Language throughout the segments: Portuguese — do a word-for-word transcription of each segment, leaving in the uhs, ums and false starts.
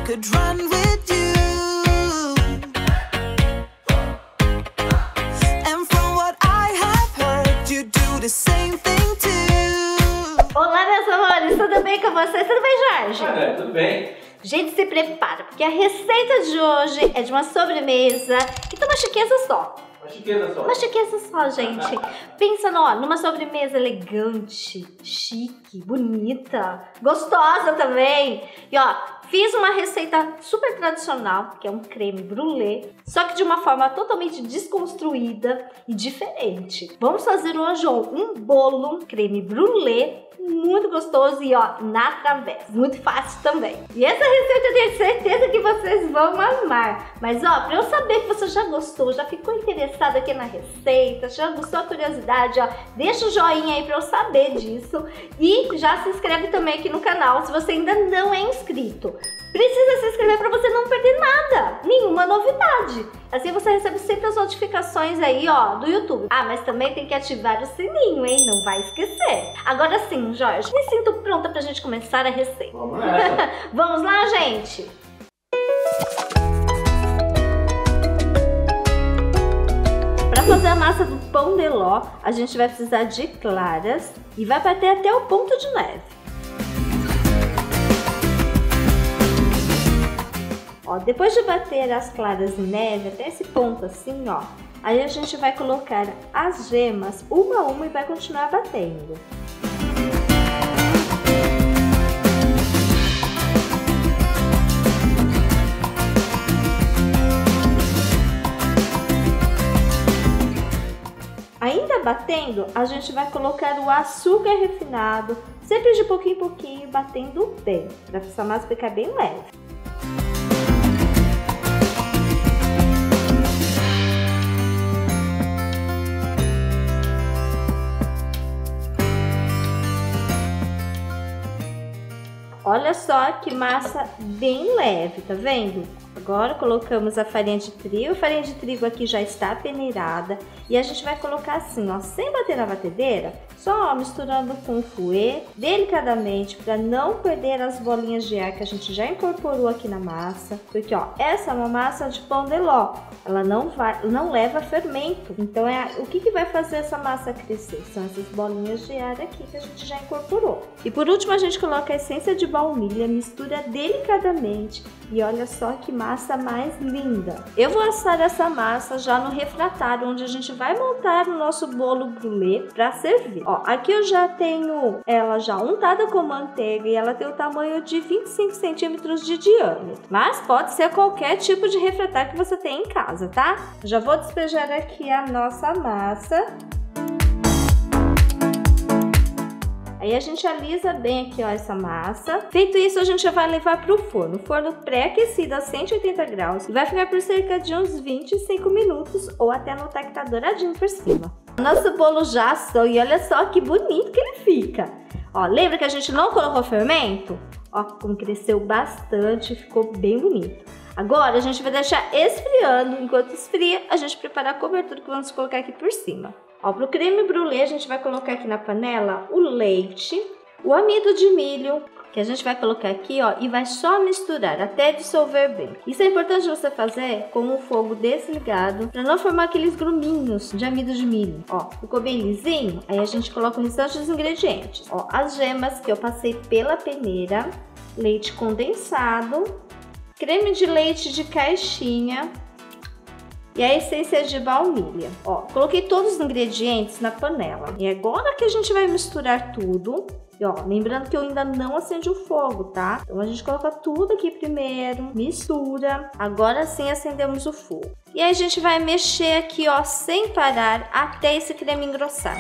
could run with you. And from what I have heard, you do the same thing too. Olá, meus amores, tudo bem com vocês? Tudo bem, Jorge? Ah, tudo bem. Gente, se prepara, porque a receita de hoje é de uma sobremesa que tem uma chiqueza só. Uma chiqueza só. Uma chiqueza só, gente. Pensa no, ó, numa sobremesa elegante, chique, bonita, gostosa também. E ó, fiz uma receita super tradicional, que é um creme brulee, só que de uma forma totalmente desconstruída e diferente. Vamos fazer hoje ó, um bolo creme brulee muito gostoso e ó, na travessa. Muito fácil também. E essa receita eu tenho certeza que vocês vão amar. Mas ó, pra eu saber que você já gostou, já ficou interessado aqui na receita, já gostou a curiosidade, ó, deixa o joinha aí pra eu saber disso. E já se inscreve também aqui no canal se você ainda não é inscrito. Precisa se inscrever para você não perder nada, nenhuma novidade. Assim você recebe sempre as notificações aí, ó, do YouTube. Ah, mas também tem que ativar o sininho, hein? Não vai esquecer. Agora sim, Jorge, me sinto pronta pra gente começar a receita. Vamos nessa. Vamos lá, gente? Para fazer a massa do pão de ló, a gente vai precisar de claras e vai bater até o ponto de neve. Ó, depois de bater as claras em neve até esse ponto assim, ó, aí a gente vai colocar as gemas uma a uma e vai continuar batendo. Ainda batendo, a gente vai colocar o açúcar refinado, sempre de pouquinho em pouquinho, batendo bem, para essa massa ficar bem leve. Olha só que massa bem leve, tá vendo? Agora colocamos a farinha de trigo, a farinha de trigo aqui já está peneirada e a gente vai colocar assim, ó, sem bater na batedeira, só ó, misturando com o fouet, delicadamente, para não perder as bolinhas de ar que a gente já incorporou aqui na massa, porque ó, essa é uma massa de pão de ló, ela não vai, não leva fermento, então é o que que vai fazer essa massa crescer? São essas bolinhas de ar aqui que a gente já incorporou. E por último a gente coloca a essência de baunilha, mistura delicadamente e olha só que massa mais linda. Eu vou assar essa massa já no refratário, onde a gente vai montar o nosso bolo brulee para servir. Ó, aqui eu já tenho ela já untada com manteiga e ela tem o tamanho de vinte e cinco centímetros de diâmetro. Mas pode ser qualquer tipo de refratário que você tem em casa, tá? Já vou despejar aqui a nossa massa. Aí a gente alisa bem aqui, ó, essa massa. Feito isso, a gente já vai levar para o forno. Forno pré-aquecido a cento e oitenta graus. E vai ficar por cerca de uns vinte e cinco minutos ou até notar que tá douradinho por cima. Nosso bolo já assou e olha só que bonito que ele fica. Ó, lembra que a gente não colocou fermento? Ó, como cresceu bastante, ficou bem bonito. Agora a gente vai deixar esfriando. Enquanto esfria, a gente prepara a cobertura que vamos colocar aqui por cima. Ó, pro creme brulee a gente vai colocar aqui na panela o leite, o amido de milho, que a gente vai colocar aqui, ó, e vai só misturar até dissolver bem. Isso é importante você fazer com o fogo desligado, para não formar aqueles gruminhos de amido de milho. Ó, ficou bem lisinho? Aí a gente coloca o restante dos ingredientes. Ó, as gemas que eu passei pela peneira, leite condensado, creme de leite de caixinha, e a essência de baunilha. Ó, coloquei todos os ingredientes na panela. E agora que a gente vai misturar tudo. E ó, lembrando que eu ainda não acendi o fogo, tá? Então a gente coloca tudo aqui primeiro, mistura. Agora sim acendemos o fogo. E aí a gente vai mexer aqui, ó, sem parar até esse creme engrossar.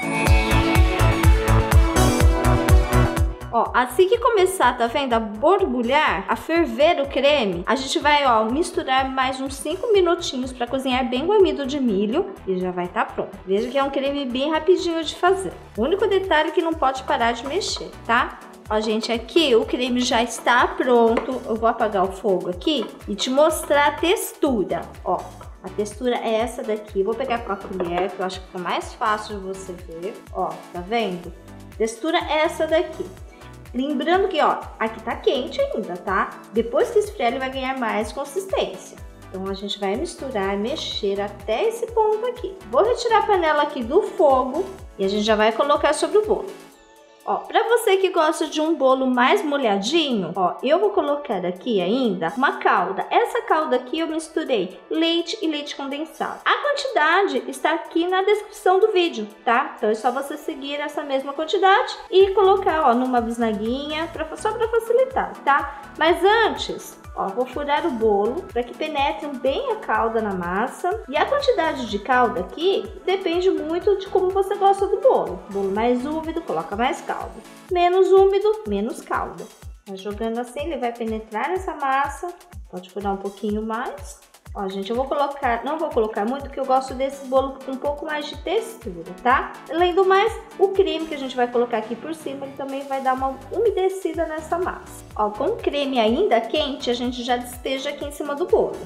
Ó, assim que começar, tá vendo, a borbulhar, a ferver o creme, a gente vai, ó, misturar mais uns cinco minutinhos para cozinhar bem o amido de milho e já vai estar pronto. Veja que é um creme bem rapidinho de fazer. O único detalhe é que não pode parar de mexer, tá? Ó, gente, aqui o creme já está pronto. Eu vou apagar o fogo aqui e te mostrar a textura, ó. A textura é essa daqui. Vou pegar com a colher, que eu acho que fica mais fácil de você ver. Ó, tá vendo? Textura é essa daqui. Lembrando que, ó, aqui tá quente ainda, tá? Depois que esfriar, ele vai ganhar mais consistência. Então, a gente vai misturar, mexer até esse ponto aqui. Vou retirar a panela aqui do fogo e a gente já vai colocar sobre o bolo. Ó, pra você que gosta de um bolo mais molhadinho, ó, eu vou colocar aqui ainda uma calda. Essa calda aqui eu misturei leite e leite condensado. A quantidade está aqui na descrição do vídeo, tá? Então é só você seguir essa mesma quantidade e colocar, ó, numa bisnaguinha, pra, só pra facilitar, tá? Mas antes, ó, vou furar o bolo para que penetre bem a calda na massa. E a quantidade de calda aqui depende muito de como você gosta do bolo. Bolo mais úmido, coloca mais calda. Menos úmido, menos calda. Vai jogando assim, ele vai penetrar nessa massa. Pode furar um pouquinho mais. Ó, gente, eu vou colocar, não vou colocar muito, porque eu gosto desse bolo com um pouco mais de textura, tá? Além do mais, o creme que a gente vai colocar aqui por cima, ele também vai dar uma umedecida nessa massa. Ó, com o creme ainda quente, a gente já despeja aqui em cima do bolo.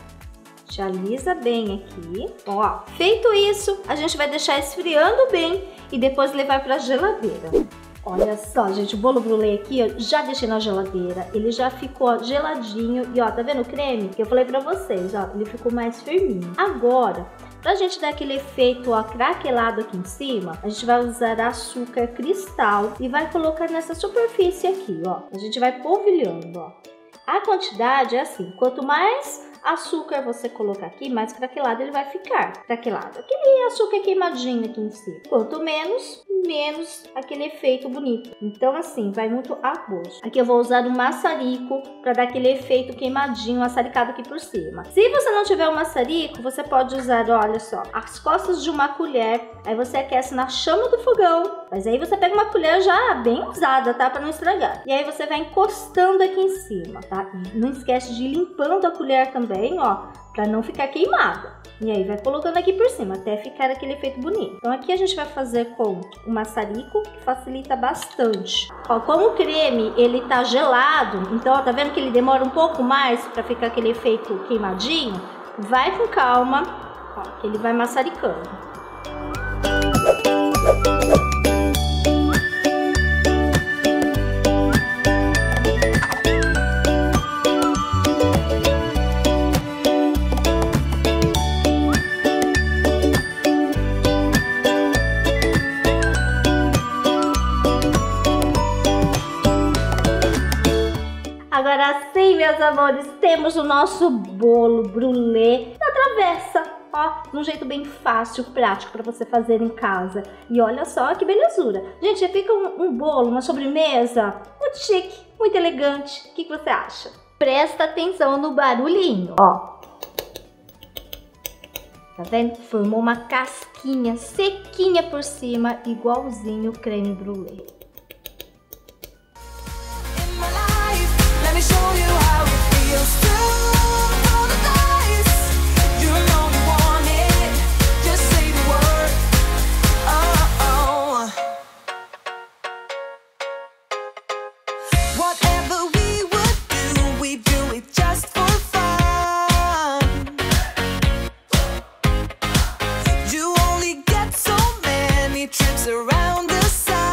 Já alisa bem aqui. Ó, feito isso, a gente vai deixar esfriando bem e depois levar para a geladeira. Olha só, gente, o bolo brulê aqui, eu já deixei na geladeira, ele já ficou geladinho e ó, tá vendo o creme? Que eu falei pra vocês, ó, ele ficou mais firminho. Agora, pra gente dar aquele efeito, ó, craquelado aqui em cima, a gente vai usar açúcar cristal e vai colocar nessa superfície aqui, ó. A gente vai polvilhando, ó. A quantidade é assim, quanto mais açúcar você colocar aqui, mais craquelado ele vai ficar. Craquelado, aquele açúcar queimadinho aqui em cima. Quanto menos, menos aquele efeito bonito. Então assim, vai muito a gosto. Aqui eu vou usar um maçarico para dar aquele efeito queimadinho, maçaricado aqui por cima. Se você não tiver um maçarico, você pode usar, olha só, as costas de uma colher. Aí você aquece na chama do fogão. Mas aí você pega uma colher já bem usada, tá? Para não estragar. E aí você vai encostando aqui em cima, tá? Não esquece de ir limpando a colher também, ó, para não ficar queimada. E aí vai colocando aqui por cima até ficar aquele efeito bonito. Então aqui a gente vai fazer com o maçarico, que facilita bastante. Ó, como o creme ele tá gelado, então ó, tá vendo que ele demora um pouco mais para ficar aquele efeito queimadinho? Vai com calma, ó, que ele vai maçaricando. Agora sim, meus amores, temos o nosso bolo brulê na travessa, ó, de um jeito bem fácil, prático para você fazer em casa. E olha só que belezura. Gente, fica um, um bolo, uma sobremesa muito chique, muito elegante. O que, que você acha? Presta atenção no barulhinho, ó. Tá vendo? Formou uma casquinha sequinha por cima, igualzinho o creme brulê. Let me show you how it feels to roll the dice. You know you want it. Just say the word. Oh, oh. Whatever we would do, we do it just for fun. You only get so many trips around the sun.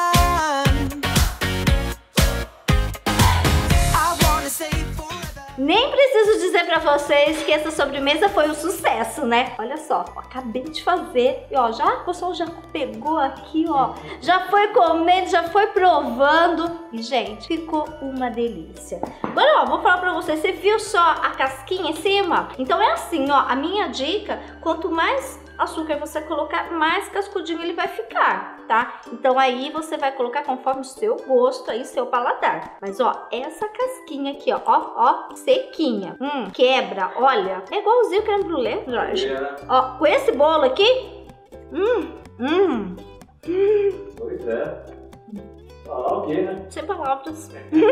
Nem preciso dizer pra vocês que essa sobremesa foi um sucesso, né? Olha só, ó, acabei de fazer e ó, já, o pessoal já pegou aqui, ó, já foi comendo, já foi provando e, gente, ficou uma delícia. Agora, ó, vou falar pra vocês, você viu só a casquinha em cima? Então é assim, ó, a minha dica, quanto mais açúcar você colocar, mais cascudinho ele vai ficar, tá? Então aí você vai colocar conforme o seu gosto aí, seu paladar. Mas ó, essa casquinha aqui, ó, ó, ó, sequinha, hum, quebra, olha, é igualzinho o creme brulee, Jorge. Yeah. Ó, com esse bolo aqui, hum, hum, hum. Pois é. Falar o quê, né? Sem palavras.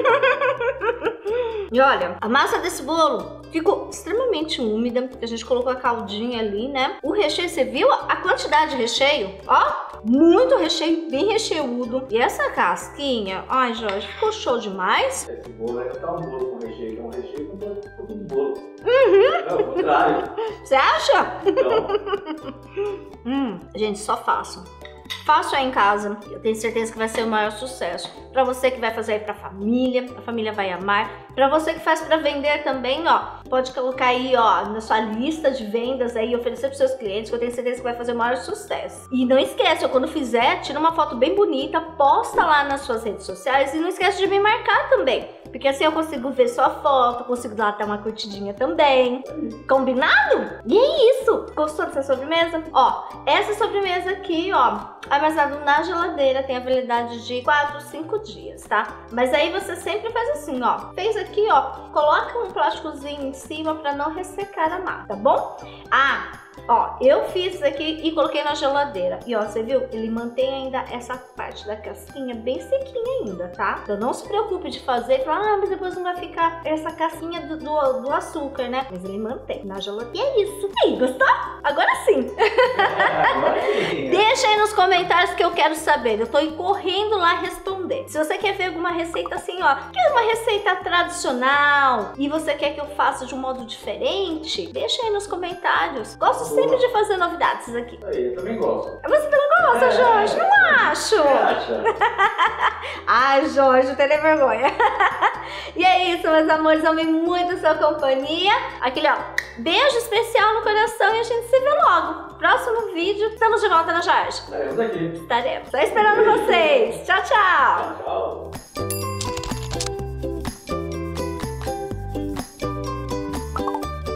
E olha, a massa desse bolo ficou extremamente úmida, porque a gente colocou a caldinha ali, né? O recheio, você viu a quantidade de recheio? Ó, muito recheio, bem recheudo. E essa casquinha, ai, Jorge, ficou show demais. Esse bolo aí não tá um bolo com recheio, é um recheio com todo um bolo. Uhum. Não, ao contrário. Você acha? Então. hum, gente, só façam. Faço aí em casa, eu tenho certeza que vai ser o maior sucesso. Pra você que vai fazer aí pra família, a família vai amar. Pra você que faz pra vender também, ó, pode colocar aí, ó, na sua lista de vendas aí, oferecer pros seus clientes, que eu tenho certeza que vai fazer o maior sucesso. E não esquece, ó, quando fizer, tira uma foto bem bonita, posta lá nas suas redes sociais e não esquece de me marcar também. Porque assim eu consigo ver sua foto, consigo dar até uma curtidinha também. Combinado? E é isso! Gostou dessa sobremesa? Ó, essa sobremesa aqui, ó, armazenado na geladeira, tem a validade de quatro, cinco dias, tá? Mas aí você sempre faz assim, ó. Fez aqui, ó, coloca um plásticozinho em cima pra não ressecar a massa, tá bom? Ah, ó, eu fiz isso aqui e coloquei na geladeira. E ó, você viu? Ele mantém ainda essa parte da casquinha bem sequinha ainda, tá? Então não se preocupe de fazer e falar, ah, mas depois não vai ficar essa casquinha do, do, do açúcar, né? Mas ele mantém na geladeira. E é isso. E aí, gostou? Agora sim. Deixa aí nos comentários que eu quero saber. Eu tô aí correndo lá responder. Se você quer ver alguma receita assim, ó, quer uma receita tradicional e você quer que eu faça de um modo diferente, deixa aí nos comentários. Gosto sempre de fazer novidades aqui. Aí, eu também gosto. Você também gosta, É. Jorge? Não acho. Você acha? Ai, Jorge, não tem nem vergonha. E é isso, meus amores. Amei muito a sua companhia. Aquele, ó, beijo especial no coração e a gente se vê logo. Próximo vídeo, estamos de volta na Jorge. Estaremos aqui. Estaremos. Só esperando vocês. Tchau, tchau. Tchau.